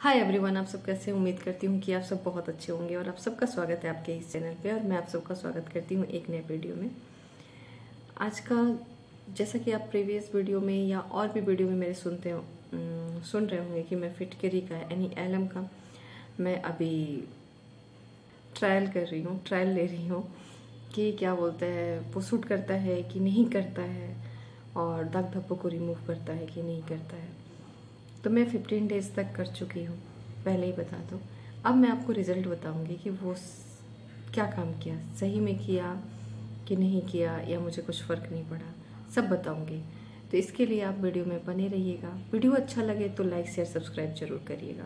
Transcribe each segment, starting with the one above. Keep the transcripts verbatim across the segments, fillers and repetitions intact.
Hi everyone, आप सब कैसे हैं? उम्मीद करती हूँ कि आप सब बहुत अच्छे होंगे और आप सबका स्वागत है आपके इस चैनल पे। और मैं आप सबका स्वागत करती हूँ एक नए वीडियो में। आज का, जैसा कि आप प्रीवियस वीडियो में या और भी वीडियो में मेरे सुनते हो सुन रहे होंगे कि मैं फिटकरी का यानी एलम का मैं अभी ट्रायल कर रही हूँ ट्रायल ले रही हूँ कि क्या बोलते हैं, वो सूट करता है कि नहीं करता है और दाग धब्बों को रिमूव करता है कि नहीं करता है। तो मैं फिफ्टीन डेज तक कर चुकी हूँ, पहले ही बता दूँ। अब मैं आपको रिजल्ट बताऊँगी कि वो क्या काम किया, सही में किया कि नहीं किया, या मुझे कुछ फ़र्क नहीं पड़ा, सब बताऊँगी। तो इसके लिए आप वीडियो में बने रहिएगा। वीडियो अच्छा लगे तो लाइक शेयर सब्सक्राइब जरूर करिएगा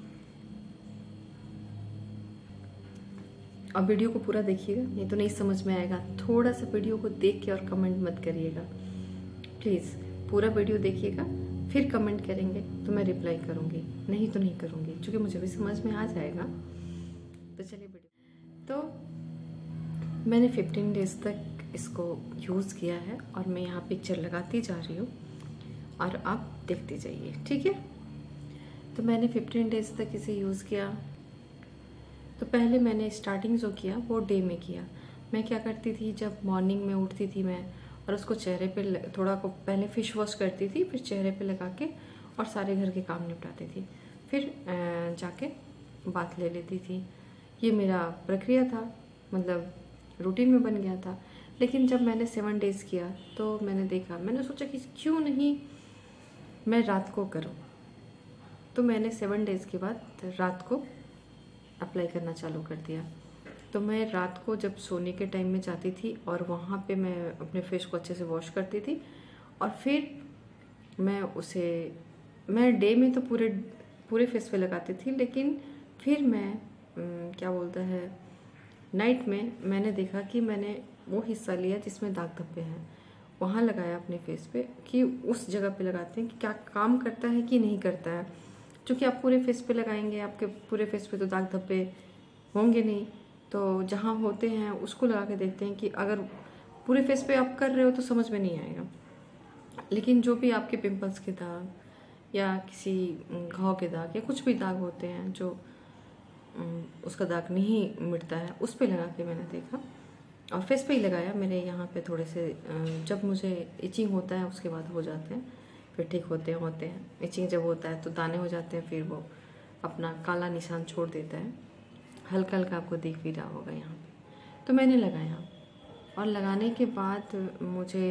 और वीडियो को पूरा देखिएगा, नहीं तो नहीं समझ में आएगा। थोड़ा सा वीडियो को देख के और कमेंट मत करिएगा प्लीज़, पूरा वीडियो देखिएगा, फिर कमेंट करेंगे तो मैं रिप्लाई करूँगी, नहीं तो नहीं करूँगी, क्योंकि मुझे भी समझ में आ जाएगा। तो चलिए वीडियो, तो मैंने फिफ्टीन डेज तक इसको यूज़ किया है और मैं यहाँ पिक्चर लगाती जा रही हूँ और आप देखते जाइए, ठीक है। तो मैंने फिफ्टीन डेज तक इसे यूज़ किया। तो पहले मैंने स्टार्टिंग जो किया वो डे में किया। मैं क्या करती थी, जब मॉर्निंग में उठती थी मैं और उसको चेहरे पे थोड़ा को पहले फेस वॉश करती थी, फिर चेहरे पे लगा के और सारे घर के काम निपटाती थी, फिर जाके बात ले लेती थी। ये मेरा प्रक्रिया था, मतलब रूटीन में बन गया था। लेकिन जब मैंने सेवन डेज़ किया तो मैंने देखा, मैंने सोचा कि क्यों नहीं मैं रात को करूं। तो मैंने सेवन डेज़ के बाद रात को अप्लाई करना चालू कर दिया। तो मैं रात को जब सोने के टाइम में जाती थी और वहाँ पे मैं अपने फेस को अच्छे से वॉश करती थी और फिर मैं उसे मैं डे में तो पूरे पूरे फेस पे लगाती थी, लेकिन फिर मैं क्या बोलता है नाइट में मैंने देखा कि मैंने वो हिस्सा लिया जिसमें दाग धब्बे हैं, वहाँ लगाया अपने फेस पे, कि उस जगह पे लगाते हैं कि क्या काम करता है कि नहीं करता है। क्योंकि आप पूरे फेस पे लगाएंगे, आपके पूरे फेस पे तो दाग धब्बे होंगे नहीं, तो जहाँ होते हैं उसको लगा के देखते हैं कि अगर पूरे फेस पे आप कर रहे हो तो समझ में नहीं आएगा। लेकिन जो भी आपके पिंपल्स के दाग या किसी घाव के दाग या कुछ भी दाग होते हैं जो उसका दाग नहीं मिटता है, उस पे लगा के मैंने देखा और फेस पे ही लगाया। मेरे यहाँ पे थोड़े से जब मुझे इचिंग होता है उसके बाद हो जाते हैं, फिर ठीक होते हैं होते हैं इचिंग जब होता है तो दाने हो जाते हैं, फिर वो अपना काला निशान छोड़ देता है। हल्का हल्का आपको दिख भी रहा होगा यहाँ पे। तो मैंने लगाया और लगाने के बाद मुझे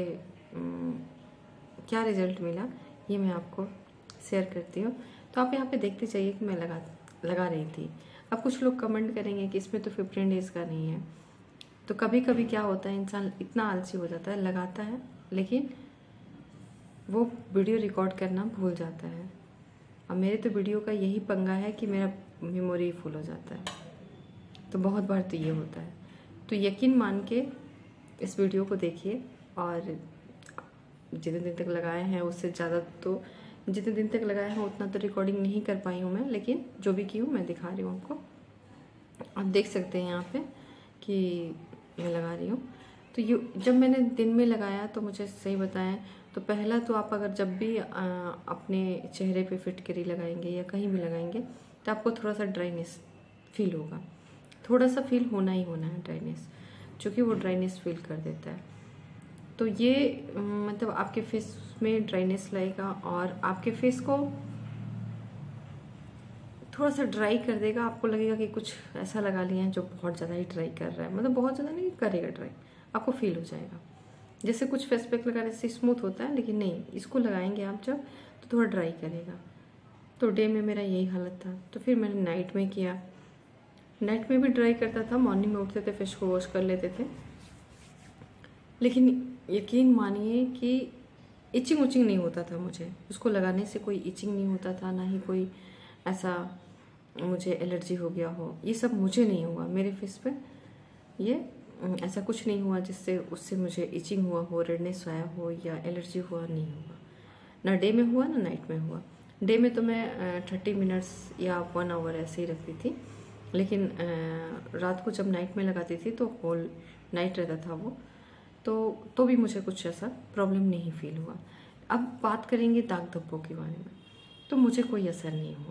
क्या रिज़ल्ट मिला ये मैं आपको शेयर करती हूँ। तो आप यहाँ पे देखते जाइए कि मैं लगा लगा रही थी। अब कुछ लोग कमेंट करेंगे कि इसमें तो फिफ्टीन डेज़ का नहीं है। तो कभी कभी क्या होता है, इंसान इतना आलसी हो जाता है, लगाता है लेकिन वो वीडियो रिकॉर्ड करना भूल जाता है। और मेरे तो वीडियो का यही पंगा है कि मेरा मेमोरी फुल हो जाता है, तो बहुत बार तो ये होता है। तो यकीन मान के इस वीडियो को देखिए और जितने दिन तक लगाए हैं उससे ज़्यादा, तो जितने दिन तक लगाए हैं उतना तो रिकॉर्डिंग नहीं कर पाई हूँ मैं, लेकिन जो भी की हूँ मैं दिखा रही हूँ आपको। आप देख सकते हैं यहाँ पे कि मैं लगा रही हूँ। तो ये जब मैंने दिन में लगाया तो मुझे सही बताएं तो पहला तो आप अगर जब भी आ, अपने चेहरे पे फिटकरी लगाएंगे या कहीं भी लगाएंगे तो आपको थोड़ा सा ड्राइनेस फील होगा, थोड़ा सा फील होना ही होना है ड्राइनेस, क्योंकि वो ड्राइनेस फील कर देता है। तो ये मतलब आपके फेस में ड्राइनेस लाएगा और आपके फेस को थोड़ा सा ड्राई कर देगा। आपको लगेगा कि कुछ ऐसा लगा लिया है जो बहुत ज़्यादा ही ड्राई कर रहा है, मतलब बहुत ज़्यादा नहीं करेगा ड्राई, आपको फील हो जाएगा। जैसे कुछ फेस पैक लगाने से स्मूथ होता है, लेकिन नहीं, इसको लगाएंगे आप जब तो थोड़ा ड्राई करेगा। तो डे में मेरा यही हालत था। तो फिर मैंने नाइट में किया, नाइट में भी ड्राई करता था, मॉर्निंग में उठते थे फेस को वॉश कर लेते थे, लेकिन यकीन मानिए कि इचिंग उचिंग नहीं होता था मुझे। उसको लगाने से कोई इचिंग नहीं होता था, ना ही कोई ऐसा मुझे एलर्जी हो गया हो, ये सब मुझे नहीं हुआ। मेरे फेस पे ये ऐसा कुछ नहीं हुआ जिससे उससे मुझे इचिंग हुआ हो, रेडनेस आया हो या एलर्जी हुआ, नहीं हुआ। ना डे में हुआ ना नाइट में हुआ। डे में तो मैं थर्टी मिनट्स या वन आवर ऐसे ही रखती थी, लेकिन रात को जब नाइट में लगाती थी तो होल नाइट रहता था वो, तो तो भी मुझे कुछ ऐसा प्रॉब्लम नहीं फील हुआ। अब बात करेंगे दाग धब्बों के बारे में। तो मुझे कोई असर नहीं हुआ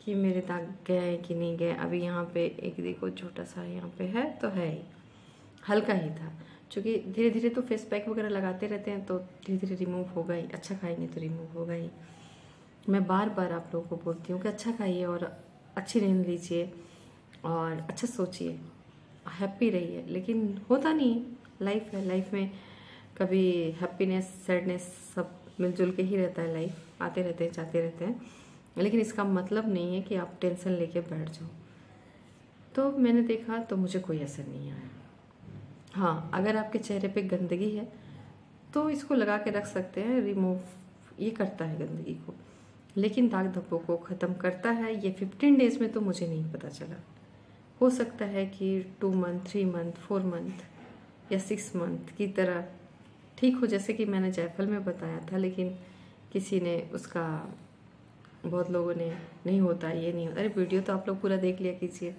कि मेरे दाग गए हैं कि नहीं गए। अभी यहाँ पे एक देखो छोटा सा यहाँ पे है तो है ही, हल्का ही था, क्योंकि धीरे धीरे तो फेस पैक वगैरह लगाते रहते हैं तो धीरे धीरे रिमूव होगा ही। अच्छा खाएंगे तो रिमूव होगा ही। मैं बार बार आप लोगों को बोलती हूँ कि अच्छा खाइए और अच्छी नींद लीजिए और अच्छा सोचिए, हैप्पी रहिए, लेकिन होता नहीं है। लाइफ है, लाइफ में कभी हैप्पीनेस सैडनेस सब मिलजुल के ही रहता है। लाइफ आते रहते हैं जाते रहते हैं, लेकिन इसका मतलब नहीं है कि आप टेंशन लेके बैठ जाओ। तो मैंने देखा तो मुझे कोई असर नहीं आया। हाँ, अगर आपके चेहरे पे गंदगी है तो इसको लगा के रख सकते हैं, रिमूव ये करता है गंदगी को, लेकिन दाग धब्बों को ख़त्म करता है ये फिफ्टीन डेज में तो मुझे नहीं पता चला। हो सकता है कि two month three month four month या सिक्स मंथ की तरह ठीक हो, जैसे कि मैंने जायफल में बताया था, लेकिन किसी ने उसका, बहुत लोगों ने नहीं होता ये नहीं होता। अरे वीडियो तो आप लोग पूरा देख लिया कीजिए,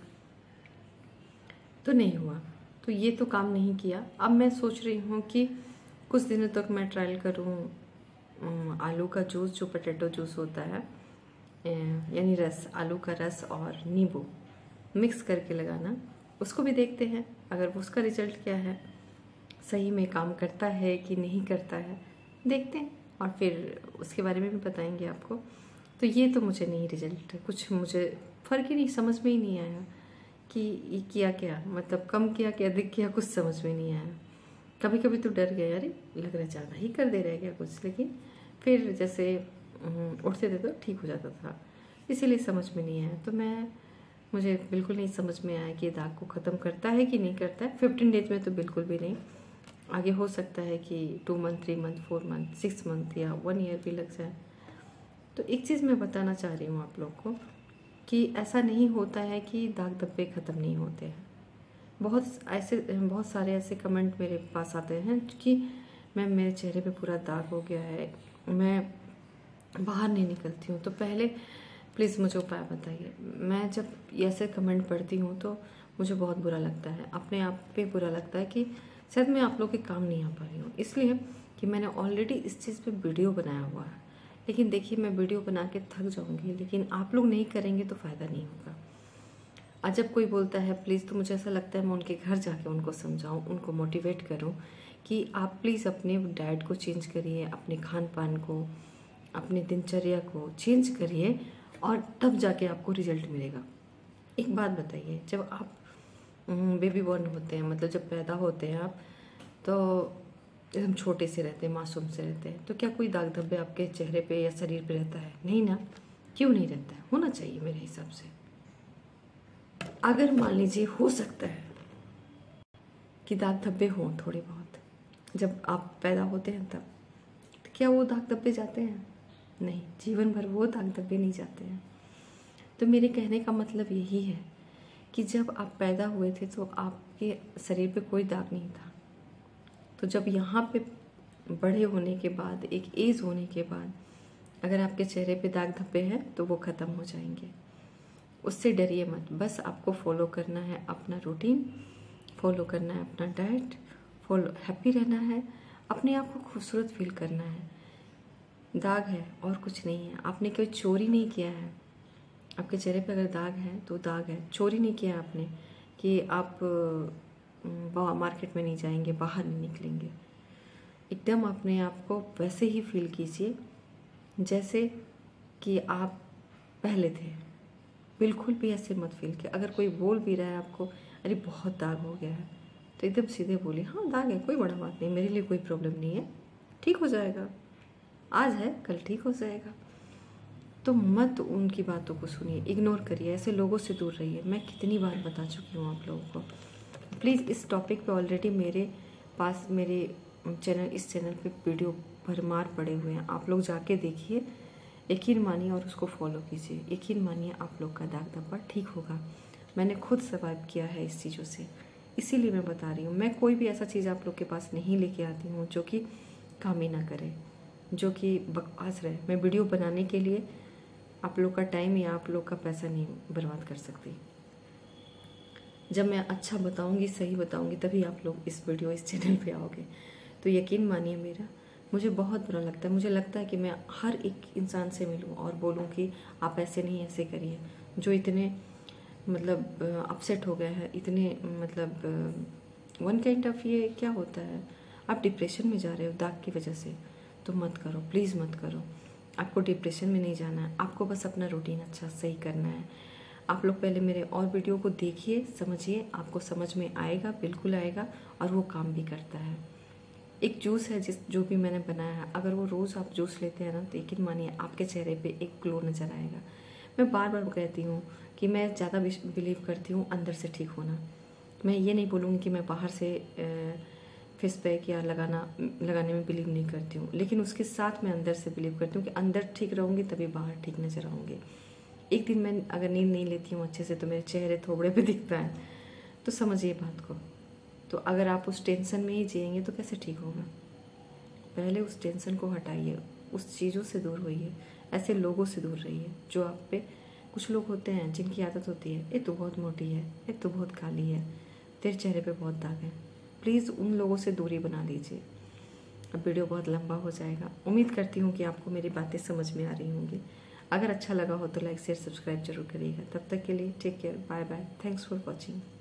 तो नहीं हुआ। तो ये तो काम नहीं किया। अब मैं सोच रही हूँ कि कुछ दिनों तक मैं ट्रायल करूँ आलू का जूस, जो पोटैटो जूस होता है, यानी रस, आलू का रस और नींबू मिक्स करके लगाना, उसको भी देखते हैं अगर वो उसका रिजल्ट क्या है, सही में काम करता है कि नहीं करता है, देखते हैं और फिर उसके बारे में भी बताएंगे आपको। तो ये तो मुझे नहीं रिजल्ट, कुछ मुझे फ़र्क ही नहीं, समझ में ही नहीं आया कि ये किया क्या, मतलब कम किया कि अधिक किया, कुछ समझ में नहीं आया। कभी कभी तो डर गया, अरे लग रहा है ज़्यादा ही कर दे रहा है क्या कुछ, लेकिन फिर जैसे उठते थे तो ठीक हो जाता था, इसीलिए समझ में नहीं आया। तो मैं मुझे बिल्कुल नहीं समझ में आया कि दाग को ख़त्म करता है कि नहीं करता है। फिफ्टीन डेज में तो बिल्कुल भी नहीं, आगे हो सकता है कि two month three month four month six month या वन ईयर भी लग जाए। तो एक चीज़ मैं बताना चाह रही हूँ आप लोग को कि ऐसा नहीं होता है कि दाग धब्बे ख़त्म नहीं होते हैं। बहुत ऐसे बहुत सारे ऐसे कमेंट मेरे पास आते हैं कि मैम मेरे चेहरे पे पूरा दाग हो गया है, मैं बाहर नहीं निकलती हूँ। तो पहले प्लीज़ मुझे उपाय बताइए। मैं जब ऐसे कमेंट पढ़ती हूँ तो मुझे बहुत बुरा लगता है, अपने आप पे बुरा लगता है कि शायद मैं आप लोग के काम नहीं आ पा रही हूँ, इसलिए कि मैंने ऑलरेडी इस चीज़ पे वीडियो बनाया हुआ है। लेकिन देखिए, मैं वीडियो बना के थक जाऊँगी, लेकिन आप लोग नहीं करेंगे तो फ़ायदा नहीं होगा। आज जब कोई बोलता है प्लीज़, तो मुझे ऐसा लगता है मैं उनके घर जाके उनको समझाऊँ, उनको मोटिवेट करूँ कि आप प्लीज़ अपने डाइट को चेंज करिए, अपने खान पान को, अपने दिनचर्या को चेंज करिए और तब जाके आपको रिजल्ट मिलेगा। एक बात बताइए, जब आप बेबी बॉर्न होते हैं, मतलब जब पैदा होते हैं आप, तो एकदम छोटे से रहते हैं, मासूम से रहते हैं, तो क्या कोई दाग धब्बे आपके चेहरे पे या शरीर पे रहता है? नहीं ना। क्यों नहीं रहता है? होना चाहिए मेरे हिसाब से। अगर मान लीजिए हो सकता है कि दाग धब्बे हों थोड़े बहुत जब आप पैदा होते हैं तब, तो क्या वो दाग धब्बे जाते हैं? नहीं, जीवन भर वो दाग धब्बे नहीं जाते हैं। तो मेरे कहने का मतलब यही है कि जब आप पैदा हुए थे तो आपके शरीर पे कोई दाग नहीं था। तो जब यहाँ पे बड़े होने के बाद, एक एज होने के बाद, अगर आपके चेहरे पे दाग धब्बे हैं तो वो ख़त्म हो जाएंगे। उससे डरिए मत, बस आपको फॉलो करना है अपना रूटीन, फॉलो करना है अपना डाइट, फॉलो, हैप्पी रहना है, अपने आप को खूबसूरत फील करना है। दाग है और कुछ नहीं है, आपने कोई चोरी नहीं किया है। आपके चेहरे पे अगर दाग है तो दाग है, चोरी नहीं किया आपने कि आप मार्केट में नहीं जाएंगे, बाहर नहीं निकलेंगे। एकदम अपने आप को वैसे ही फील कीजिए जैसे कि आप पहले थे। बिल्कुल भी ऐसे मत फील किया। अगर कोई बोल भी रहा है आपको अरे बहुत दाग हो गया है, तो एकदम सीधे बोलिए हाँ दाग है, कोई बड़ा बात नहीं, मेरे लिए कोई प्रॉब्लम नहीं है, ठीक हो जाएगा, आज है कल ठीक हो जाएगा। तो मत उनकी बातों को सुनिए, इग्नोर करिए, ऐसे लोगों से दूर रहिए। मैं कितनी बार बता चुकी हूँ आप लोगों को। प्लीज़ इस टॉपिक पे ऑलरेडी मेरे पास, मेरे चैनल, इस चैनल पे वीडियो भरमार पड़े हुए हैं, आप लोग जाके देखिए, यकीन मानिए और उसको फॉलो कीजिए। यकीन मानिए आप लोग का दाग धब्बा ठीक होगा। मैंने खुद सर्वाइव किया है इस चीज़ों से, इसीलिए मैं बता रही हूँ। मैं कोई भी ऐसा चीज़ आप लोग के पास नहीं लेके आती हूँ जो कि काम ही ना करे, जो कि बकवास रहे। मैं वीडियो बनाने के लिए आप लोग का टाइम या आप लोग का पैसा नहीं बर्बाद कर सकती। जब मैं अच्छा बताऊंगी, सही बताऊंगी, तभी आप लोग इस वीडियो, इस चैनल पे आओगे। तो यकीन मानिए मेरा, मुझे बहुत बुरा लगता है। मुझे लगता है कि मैं हर एक इंसान से मिलूं और बोलूं कि आप ऐसे नहीं ऐसे करिए, जो इतने मतलब अपसेट हो गए हैं, इतने मतलब वन काइंड ऑफ ये क्या होता है, आप डिप्रेशन में जा रहे हो दाग की वजह से, तो मत करो, प्लीज़ मत करो। आपको डिप्रेशन में नहीं जाना है, आपको बस अपना रूटीन अच्छा सही करना है। आप लोग पहले मेरे और वीडियो को देखिए, समझिए, आपको समझ में आएगा, बिल्कुल आएगा, और वो काम भी करता है। एक जूस है जिस जो भी मैंने बनाया है, अगर वो रोज़ आप जूस लेते हैं ना, तो यकीन मानिए आपके चेहरे पे एक ग्लो नज़र आएगा। मैं बार बार कहती हूँ कि मैं ज़्यादा बिलीव करती हूँ अंदर से ठीक होना। मैं ये नहीं बोलूँगी कि मैं बाहर से फेस पैक या लगाना लगाने में बिलीव नहीं करती हूँ, लेकिन उसके साथ मैं अंदर से बिलीव करती हूँ कि अंदर ठीक रहूँगी तभी बाहर ठीक नज़र आऊँगी। एक दिन मैं अगर नींद नहीं लेती हूँ अच्छे से तो मेरे चेहरे थोबड़े पे दिखता है, तो समझिए बात को। तो अगर आप उस टेंशन में ही जिएंगे तो कैसे ठीक होगा। पहले उस टेंशन को हटाइए, उस चीज़ों से दूर होइए, ऐसे लोगों से दूर रहिए जो आप पे, कुछ लोग होते हैं जिनकी आदत होती है, ये तो बहुत मोटी है, ये तो बहुत काली है, तेरे चेहरे पे बहुत दाग है। प्लीज़ उन लोगों से दूरी बना लीजिए। अब वीडियो बहुत लंबा हो जाएगा। उम्मीद करती हूँ कि आपको मेरी बातें समझ में आ रही होंगी। अगर अच्छा लगा हो तो लाइक शेयर सब्सक्राइब जरूर करिएगा। तब तक के लिए take care, bye bye, thanks for watching.